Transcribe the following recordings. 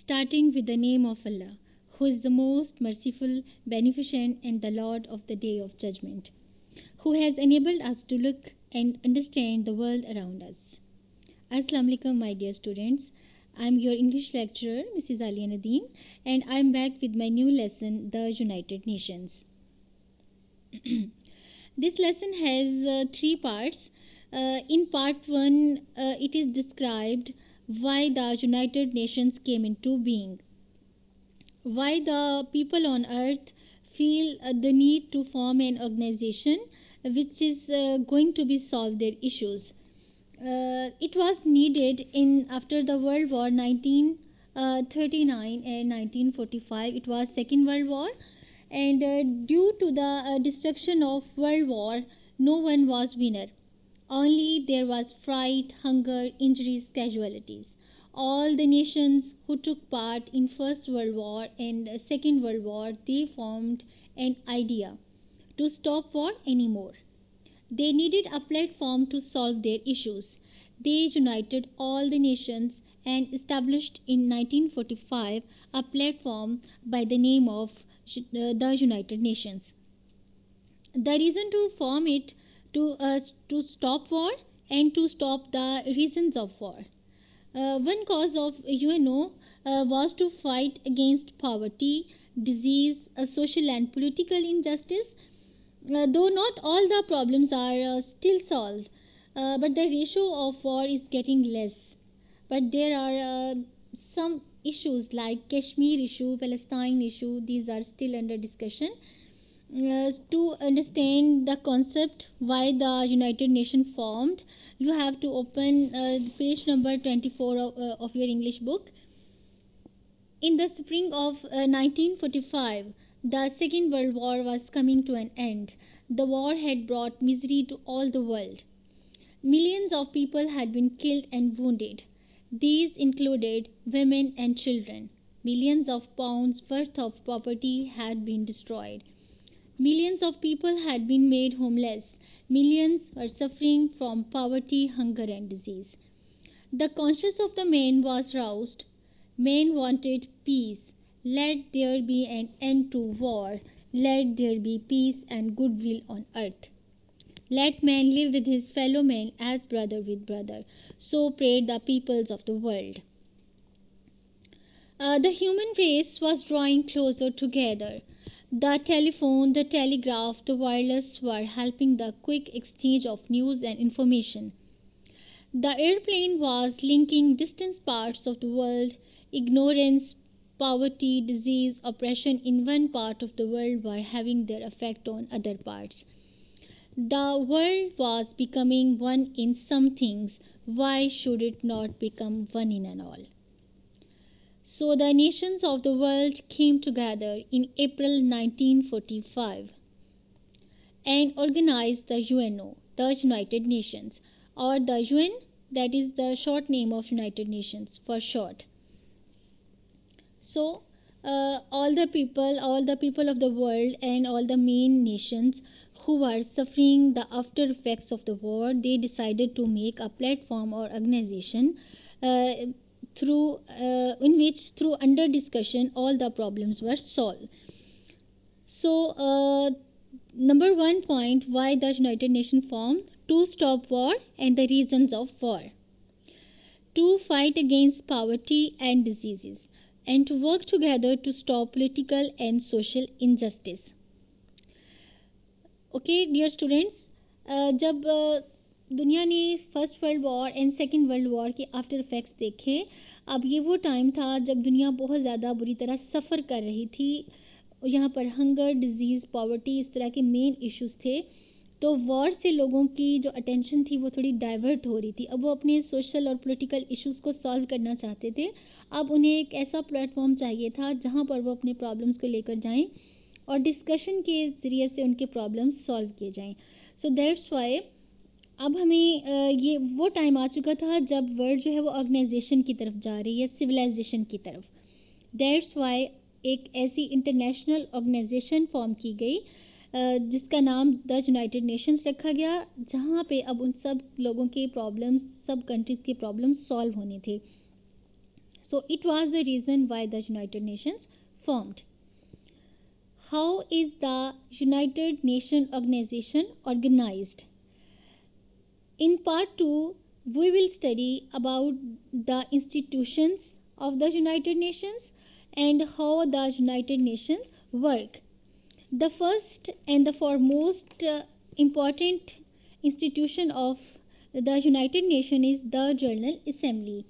starting with the name of Allah, who is the most merciful, beneficent, and the Lord of the Day of Judgment, who has enabled us to look and understand the world around us. Assalamu alaikum, my dear students. I am your English lecturer, Mrs. Alia Nadeem, and I am back with my new lesson, The United Nations. This lesson has three parts. In part 1, it is described why the United Nations came into being, why the people on earth feel the need to form an organization which is going to be solve their issues. It was needed in after the World War 1939 and 1945. It was Second World War, and due to the destruction of World War, no one was winner. Only there was fright, hunger, injuries, casualties. All the nations who took part in First World War and Second World War, they formed an idea to stop war anymore. They needed a platform to solve their issues. They united all the nations and established in 1945 a platform by the name of the United Nations. The reason to form it to stop war and to stop the reasons of war. One cause of UNO was to fight against poverty, disease, social and political injustice. Though not all the problems are still solved, but the ratio of war is getting less. But there are some issues like Kashmir issue, Palestine issue, these are still under discussion. To understand the concept why the United Nations formed, you have to open page number 24 of your English book. In the spring of 1945, the Second World War was coming to an end. The war had brought misery to all the world. Millions of people had been killed and wounded. These included women and children. Millions of pounds worth of property had been destroyed. Millions of people had been made homeless. Millions were suffering from poverty, hunger, and disease. The conscience of the men was roused. Men wanted peace. Let there be an end to war. Let there be peace and goodwill on earth. Let man live with his fellow men as brother with brother. So prayed the peoples of the world. The human race was drawing closer together. The telephone, the telegraph, the wireless were helping the quick exchange of news and information. The airplane was linking distant parts of the world. Ignorance, poverty, disease, oppression in one part of the world were having their effect on other parts. The world was becoming one in some things. Why should it not become one in an all? So the nations of the world came together in April 1945 and organized the UNO, the United Nations, or the UN, that is the short name of United Nations for short. So all the people of the world and all the main nations who were suffering the after effects of the war, they decided to make a platform or organization in which through under discussion all the problems were solved. So number 1 point, why the United Nations formed: to stop war and the reasons of war, to fight against poverty and diseases, and to work together to stop political and social injustice. Okay, dear students, जब दुनिया ने first world war and second world war के after effects देखे, अब ये वो time था जब दुनिया बहुत ज़्यादा बुरी तरह सफ़र कर रही थी. यहाँ पर हंगर, डिजीज़, पॉवर्टी, इस तरह के मेन इश्यूज थे. तो वॉर से लोगों की जो अटेंशन थी वो थोड़ी डाइवर्ट हो रही थी. अब वो अपने सोशल और पॉलिटिकल इश्यूज को सॉल्व करना चाहते थे. अब उन्हें एक ऐसा प्लेटफॉर्म चाहिए था जहाँ पर वो अपने प्रॉब्लम्स को लेकर जाएं और डिस्कशन के ज़रिए से उनके प्रॉब्लम्स सॉल्व किए जाएं. सो दैट्स वाई अब हमें ये वो टाइम आ चुका था जब वर्ल्ड जो है वो ऑर्गेनाइजेशन की तरफ जा रही है, सिविलाइजेशन की तरफ. दैट्स वाई एक ऐसी इंटरनेशनल ऑर्गेनाइजेशन फॉर्म की गई जिसका नाम द यूनाइटेड नेशंस रखा गया, जहाँ पे अब उन सब लोगों के प्रॉब्लम्स, सब कंट्रीज़ के प्रॉब्लम्स सॉल्व होने थे. So it was the reason why the United Nations formed. How is the United Nations organization organized? In part 2, we will study about the institutions of the United Nations and how the United Nations work. The first and the foremost important institution of the United Nations is the General Assembly.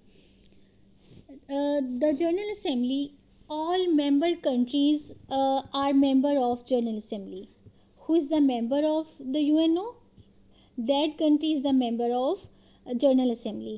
The General Assembly, all member countries are member of General Assembly. Who is the member of the UNO? That country is the member of General Assembly.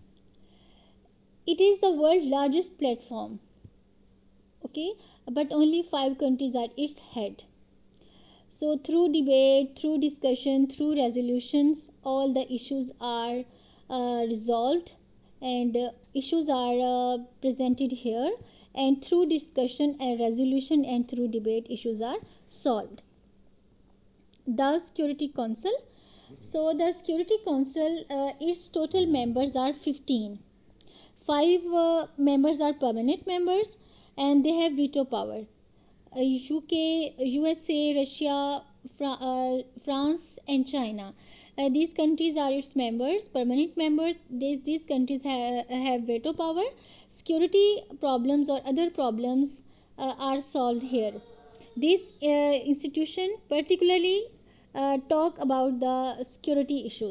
It is the world's largest platform, okay, but only 5 countries are its head. So through debate, through discussion, through resolutions, all the issues are resolved, and issues are presented here, and through discussion and resolution and through debate, issues are solved. The Security Council. So the Security Council, its total members are 15. 5 members are permanent members and they have veto power. UK, USA, Russia, France, and China. These countries are its members, permanent members. These countries have veto power. Security problems or other problems are solved here. This institution particularly talk about the security issues.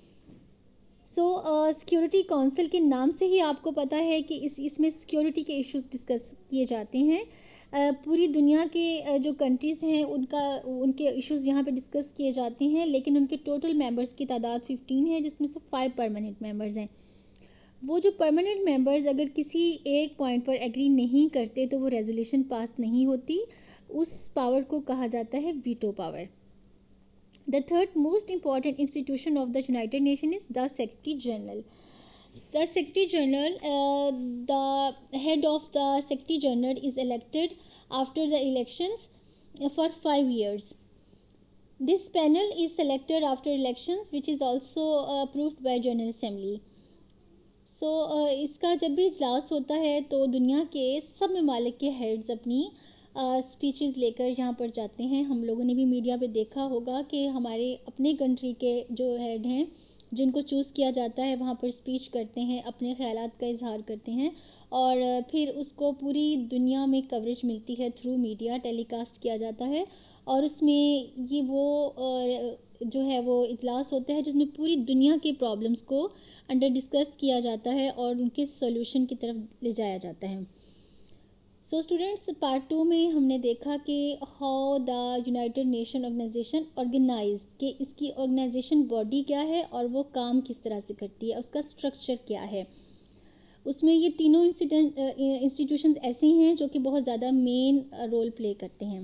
So security council के नाम से ही आपको पता है कि इसमें security के issues discuss किए जाते हैं. पूरी दुनिया के जो कंट्रीज़ हैं उनके इश्यूज यहाँ पे डिस्कस किए जाते हैं, लेकिन उनके टोटल मेंबर्स की तादाद 15 है, जिसमें से 5 परमानेंट मेंबर्स हैं. वो जो परमानेंट मेंबर्स अगर किसी एक पॉइंट पर एग्री नहीं करते तो वो रेजोल्यूशन पास नहीं होती. उस पावर को कहा जाता है veto power. The third most important institution of the United Nations is the Secretary General. The Secretary General, the head of the Secretary General is elected after the elections for 5 years. This panel is selected after elections, which is also approved by General Assembly. So इसका जब भी इजलास होता है तो दुनिया के सब ममालिक के हेड्स अपनी स्पीचेस लेकर यहाँ पर जाते हैं. हम लोगों ने भी मीडिया पे देखा होगा कि हमारे अपने कंट्री के जो हेड हैं जिनको चूज़ किया जाता है वहाँ पर स्पीच करते हैं, अपने ख्यालात का इजहार करते हैं और फिर उसको पूरी दुनिया में कवरेज मिलती है, थ्रू मीडिया टेलीकास्ट किया जाता है. और उसमें ये वो जो है वो इजलास होता है जिसमें पूरी दुनिया के प्रॉब्लम्स को अंडर डिस्कस किया जाता है और उनके सॉल्यूशन की तरफ ले जाया जाता है. सो स्टूडेंट्स, पार्ट 2 में हमने देखा कि how the United Nation organisation organise, कि इसकी ऑर्गेनाइजेशन बॉडी क्या है और वो काम किस तरह से करती है, उसका स्ट्रक्चर क्या है. उसमें ये तीनों इंस्टीट्यूशंस ऐसे हैं जो कि बहुत ज़्यादा मेन रोल प्ले करते हैं.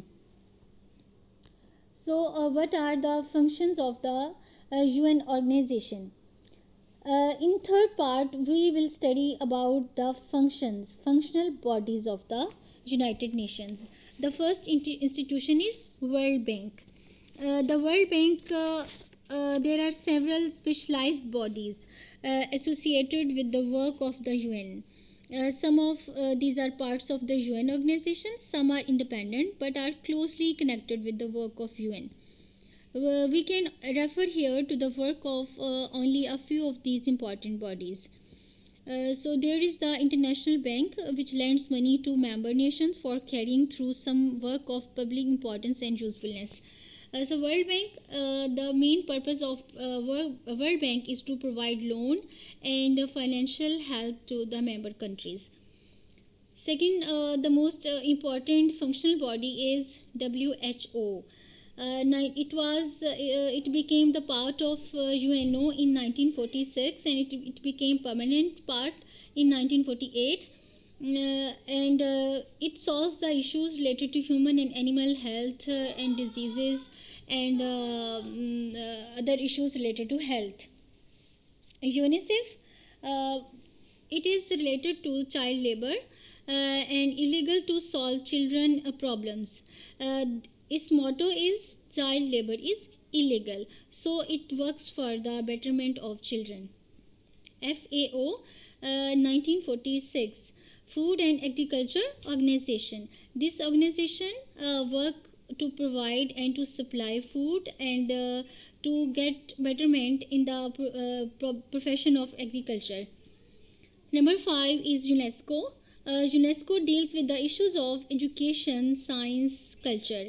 So what are the functions of the UN organisation. In third part, we will study about the functional bodies of the United Nations. The first institution is World Bank. The World Bank, there are several specialized bodies associated with the work of the UN. Some of these are parts of the UN organization, some are independent but are closely connected with the work of UN. We can refer here to the work of only a few of these important bodies. So there is the International Bank, which lends money to member nations for carrying through some work of public importance and usefulness. So World Bank, the main purpose of World Bank is to provide loan and financial help to the member countries. Second, the most important functional body is WHO. It became the part of UNO in 1946 and it became permanent part in 1948, and it solves the issues related to human and animal health and diseases and other issues related to health. UNICEF, it is related to child labor and illegal to solve children problems. Its motto is child labor is illegal, so it works for the betterment of children. FAO, 1946, Food and Agriculture Organization. This organization work to provide and to supply food and to get betterment in the profession of agriculture. Number 5 is UNESCO. UNESCO deals with the issues of education, science, culture.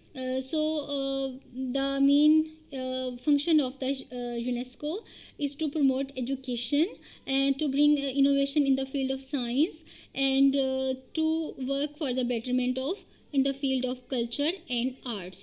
The main function of the UNESCO is to promote education and to bring innovation in the field of science and to work for the betterment of in the field of culture and arts.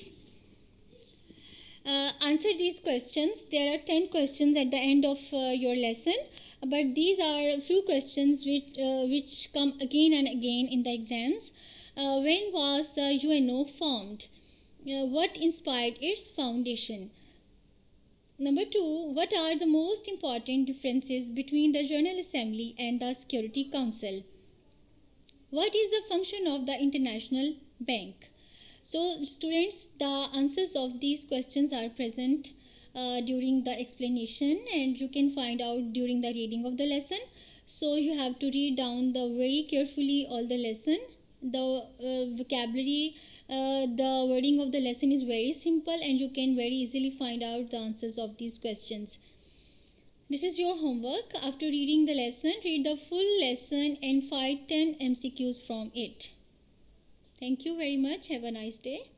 Answer these questions. There are 10 questions at the end of your lesson, but these are few questions which come again and again in the exams. When was the UNO formed? What inspired its foundation? Number 2, what are the most important differences between the General Assembly and the Security Council? What is the function of the International Bank? So students, the answers of these questions are present during the explanation, and you can find out during the reading of the lesson. So you have to read down the very carefully all the lesson. The vocabulary, the wording of the lesson is very simple, and you can very easily find out the answers of these questions. This is your homework. After reading the lesson, read the full lesson and find 10 MCQs from it. Thank you very much. Have a nice day.